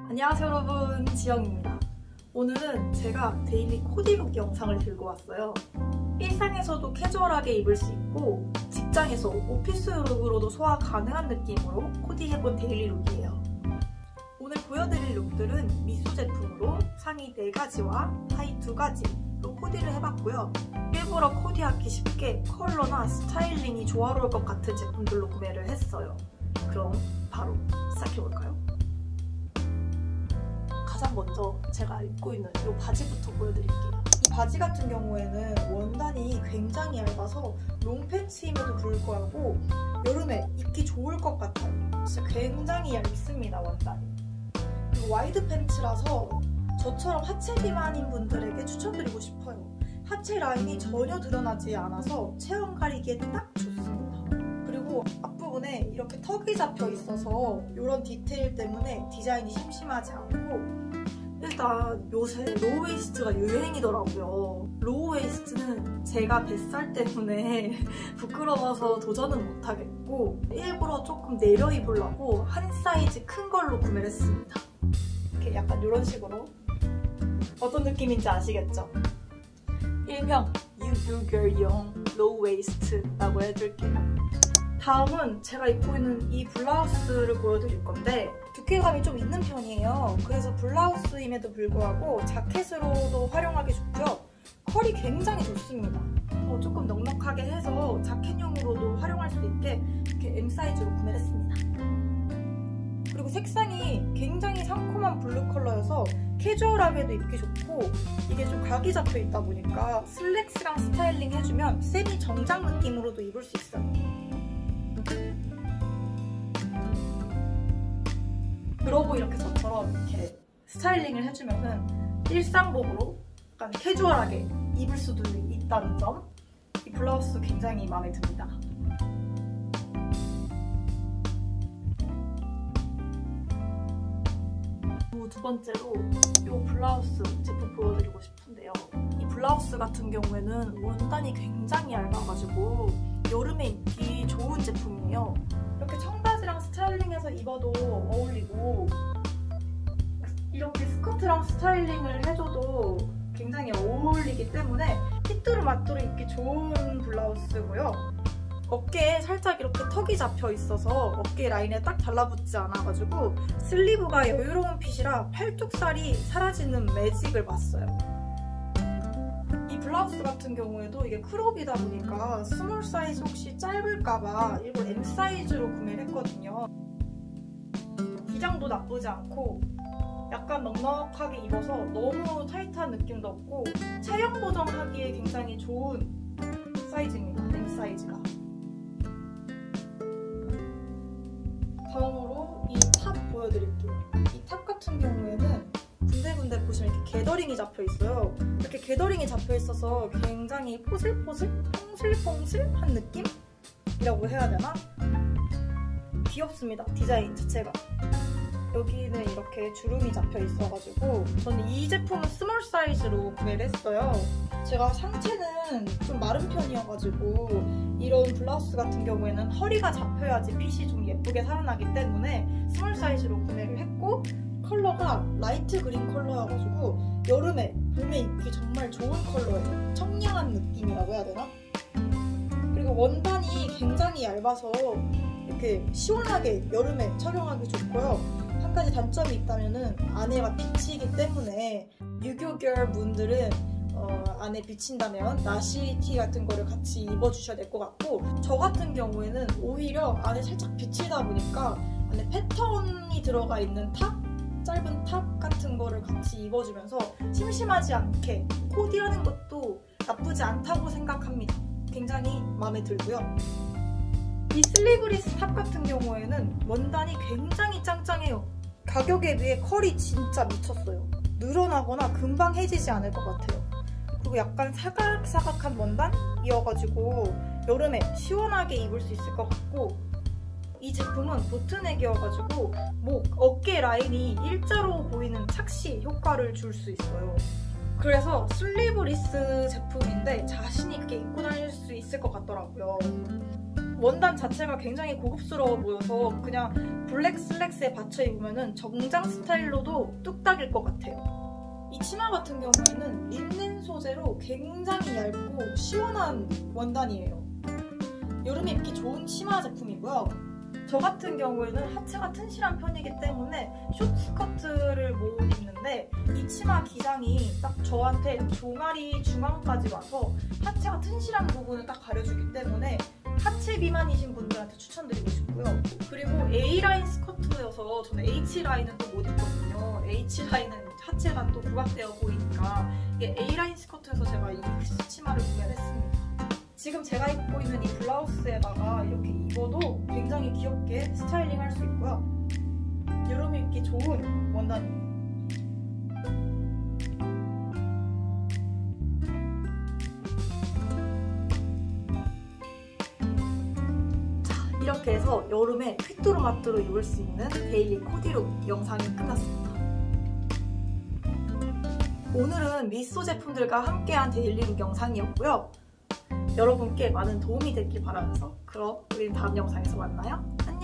안녕하세요 여러분, 지영입니다. 오늘은 제가 데일리 코디룩 영상을 들고 왔어요. 일상에서도 캐주얼하게 입을 수 있고 직장에서 오피스룩으로도 소화 가능한 느낌으로 코디해본 데일리 룩이에요. 오늘 보여드릴 룩들은 미수 제품으로 상의 4가지와 하의 2가지로 코디를 해봤고요. 일부러 코디하기 쉽게 컬러나 스타일링이 조화로울 것 같은 제품들로 구매를 했어요. 그럼 바로 시작해볼까요? 가장 먼저 제가 입고 있는 이 바지부터 보여드릴게요. 이 바지 같은 경우에는 원단이 굉장히 얇아서 롱팬츠임에도 불구하고 여름에 입기 좋을 것 같아요. 진짜 굉장히 얇습니다, 원단이. 그리고 와이드 팬츠라서 저처럼 하체 비만인 분들에게 추천드리고 싶어요. 하체 라인이 전혀 드러나지 않아서 체형 가리기에 딱 좋습니다. 그리고 앞부분에 이렇게 턱이 잡혀 있어서 이런 디테일 때문에 디자인이 심심하지 않고, 일단 요새 로우웨이스트가 유행이더라고요. 로우웨이스트는 제가 뱃살 때문에 부끄러워서 도전은 못하겠고 일부러 조금 내려 입으려고 한 사이즈 큰 걸로 구매를 했습니다. 이렇게 약간 이런 식으로. 어떤 느낌인지 아시겠죠? 일명 유교결용 로우웨이스트라고 해줄게요. 다음은 제가 입고 있는 이 블라우스를 보여드릴 건데 두께감이 좀 있는 편이에요. 그래서 블라우스임에도 불구하고 자켓으로도 활용하기 좋고요. 컬이 굉장히 좋습니다. 조금 넉넉하게 해서 자켓용으로도 활용할 수 있게 이렇게 M 사이즈로 구매를 했습니다. 그리고 색상이 굉장히 상콤한 블루 컬러여서 캐주얼하게도 입기 좋고, 이게 좀 각이 잡혀 있다 보니까 슬랙스랑 스타일링 해주면 세미 정장 느낌으로도 입을 수 있어요. 그러고 이렇게 저처럼 이렇게 스타일링을 해주면은 일상복으로 약간 캐주얼하게 입을 수도 있다는 점, 이 블라우스 굉장히 마음에 듭니다. 두 번째로 이 블라우스 제품 보여드리고 싶은데요. 이 블라우스 같은 경우에는 원단이 굉장히 얇아가지고 여름에 입기 좋은 제품이에요. 이렇게 청바지랑 스타일링해서 입어도 어울리고, 이렇게 스커트랑 스타일링을 해줘도 굉장히 어울리기 때문에 핏뚜루마뚜루 입기 좋은 블라우스고요. 어깨에 살짝 이렇게 턱이 잡혀 있어서 어깨 라인에 딱 달라붙지 않아가지고 슬리브가 여유로운 핏이라 팔뚝살이 사라지는 매직을 봤어요. 이 블라우스 같은 경우에도 이게 크롭이다 보니까 스몰 사이즈 혹시 짧을까봐 일부러 M 사이즈로 구매를 했거든요. 기장도 나쁘지 않고 약간 넉넉하게 입어서 너무 타이트한 느낌도 없고 체형 보정하기에 굉장히 좋은 사이즈입니다, M 사이즈가. 다음으로 이 탑 보여드릴게요. 이 탑 같은 경우에는 군데군데 보시면 이렇게 게더링이 잡혀 있어요. 이렇게 게더링이 잡혀 있어서 굉장히 포슬포슬, 퐁슬퐁슬한 느낌이라고 해야 되나? 귀엽습니다, 디자인 자체가. 여기는 이렇게 주름이 잡혀 있어가지고 저는 이 제품은 스몰 사이즈로 구매를 했어요. 제가 상체는 좀 마른 편이어가지고 이런 블라우스 같은 경우에는 허리가 잡혀야지 핏이 좀 예쁘게 살아나기 때문에 스몰 사이즈로 구매를 했고, 컬러가 라이트 그린 컬러여가지고 여름에 봄에 입기 정말 좋은 컬러예요. 청량한 느낌이라고 해야 되나? 그리고 원단이 굉장히 얇아서 이렇게 시원하게 여름에 착용하기 좋고요. 한 가지 단점이 있다면은 안에가 비치기 때문에 유교결 분들은 안에 비친다면 나시티 같은 거를 같이 입어주셔야 될 것 같고, 저 같은 경우에는 오히려 안에 살짝 비치다 보니까 안에 패턴이 들어가 있는 탑? 짧은 탑 같은 거를 같이 입어주면서 심심하지 않게 코디하는 것도 나쁘지 않다고 생각합니다. 굉장히 마음에 들고요. 이 슬리브리스 탑 같은 경우에는 원단이 굉장히 짱짱해요. 가격에 비해 컬이 진짜 미쳤어요. 늘어나거나 금방 해지지 않을 것 같아요. 그리고 약간 사각사각한 원단이어가지고 여름에 시원하게 입을 수 있을 것 같고, 이 제품은 보트넥이어가지고 목, 어깨 라인이 일자로 보이는 착시 효과를 줄 수 있어요. 그래서 슬리브리스 제품인데 자신 있게 입고 다닐 수 있을 것 같더라고요. 원단 자체가 굉장히 고급스러워 보여서 그냥 블랙 슬랙스에 받쳐 입으면 정장 스타일로도 뚝딱일 것 같아요. 이 치마 같은 경우에는 린넨 소재로 굉장히 얇고 시원한 원단이에요. 여름에 입기 좋은 치마 제품이고요. 저 같은 경우에는 하체가 튼실한 편이기 때문에 숏스커트를 못 입는데 이 치마 기장이 딱 저한테 종아리 중앙까지 와서 하체가 튼실한 부분을 딱 가려주기 때문에 하체 비만이신 분들한테 추천드리고 싶고요. 그리고 A라인 스커트여서 저는 H라인은 또 못 입거든요. H라인은 하체가 또 부각되어 보이니까 이게 A라인 스커트여서 제가 이 치마를 구매를 했습니다. 지금 제가 입고 있는 이 블라우스에다가 이렇게 입어도 굉장히 귀엽게 스타일링 할 수 있고요. 여름에 입기 좋은 원단이에요. 이렇게 해서 여름에 휘뚜루마뚜루 입을 수 있는 데일리 코디룩 영상이 끝났습니다. 오늘은 미쏘 제품들과 함께한 데일리룩 영상이었고요. 여러분께 많은 도움이 됐길 바라면서 그럼 우린 다음 영상에서 만나요. 안녕!